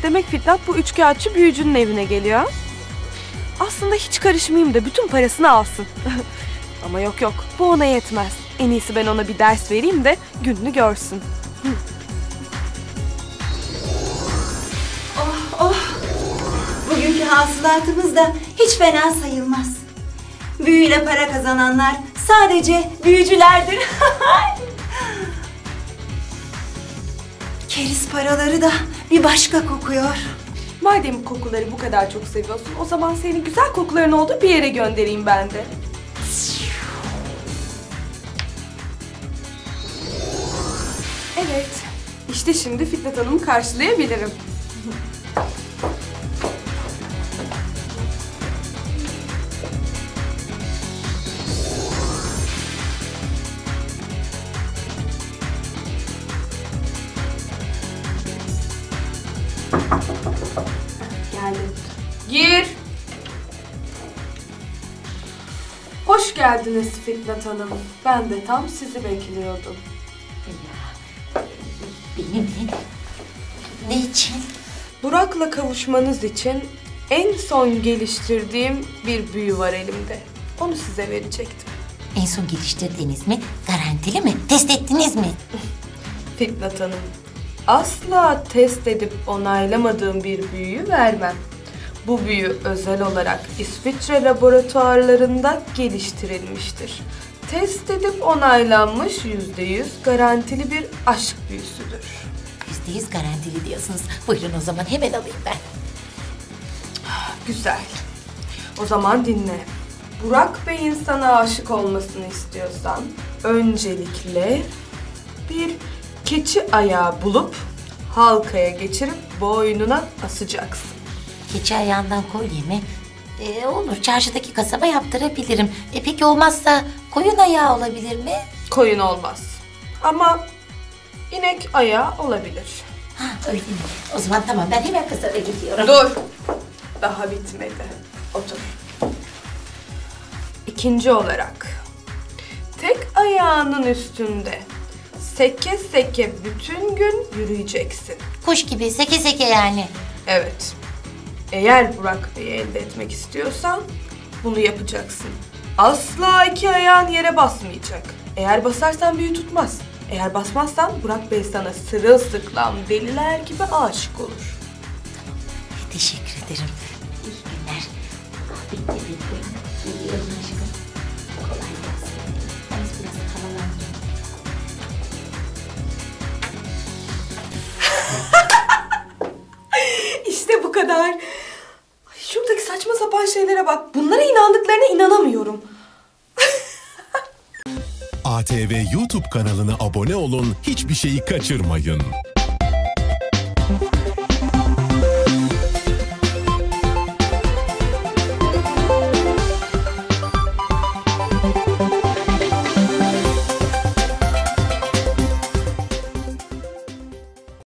Demek Fitnat bu üçkağıtçı büyücünün evine geliyor. Aslında hiç karışmayayım da bütün parasını alsın. Ama yok yok, bu ona yetmez. En iyisi ben ona bir ders vereyim de gününü görsün. Oh. Bugünkü hasılatımız da hiç fena sayılmaz. Büyüyle para kazananlar sadece büyücülerdir. Keriz paraları da bir başka kokuyor. Madem kokuları bu kadar çok seviyorsun, o zaman senin güzel kokuların olduğu bir yere göndereyim ben de. Evet, işte şimdi Fitnat Hanım'ı karşılayabilirim. Geldim. Gir. Hoş geldiniz Fitnat Hanım. Ben de tam sizi bekliyordum. Benim ne için? Burak'la kavuşmanız için en son geliştirdiğim bir büyü var elimde. Onu size verecektim. En son geliştirdiniz mi? Garantili mi? Test ettiniz mi? Fitnat Hanım, asla test edip onaylamadığım bir büyüyü vermem. Bu büyü özel olarak İsviçre laboratuvarlarında geliştirilmiştir. Test edip onaylanmış %100 garantili bir aşk büyüsüdür. %100 garantili diyorsunuz. Buyurun o zaman hemen alayım ben. Güzel. O zaman dinle. Burak Bey'in sana aşık olmasını istiyorsan öncelikle bir keçi ayağı bulup halkaya geçirip boynuna asacaksın. Keçi ayağından kolye mi? Olur, çarşıdaki kasaba yaptırabilirim. Peki olmazsa koyun ayağı olabilir mi? Koyun olmaz. Ama inek ayağı olabilir. Ha, öyle mi? O zaman tamam, ben hemen kasaba gidiyorum. Dur. Daha bitmedi. Otur. İkinci olarak tek ayağının üstünde seke seke bütün gün yürüyeceksin. Kuş gibi seke seke yani. Evet. Eğer Burak Bey'i elde etmek istiyorsan bunu yapacaksın. Asla iki ayağın yere basmayacak. Eğer basarsan büyü tutmaz. Eğer basmazsan Burak Bey sana sırılsıklam deliler gibi aşık olur. Tamam. Teşekkür ederim. İyi günler. Bitti. Gidiyorum aşkım. Kolay gelsin. Ben biraz havalandım. İşte bu kadar. Ay, şuradaki saçma sapan şeylere bak. Bunlara inandıklarına inanamıyorum. ATV YouTube kanalına abone olun, hiçbir şeyi kaçırmayın.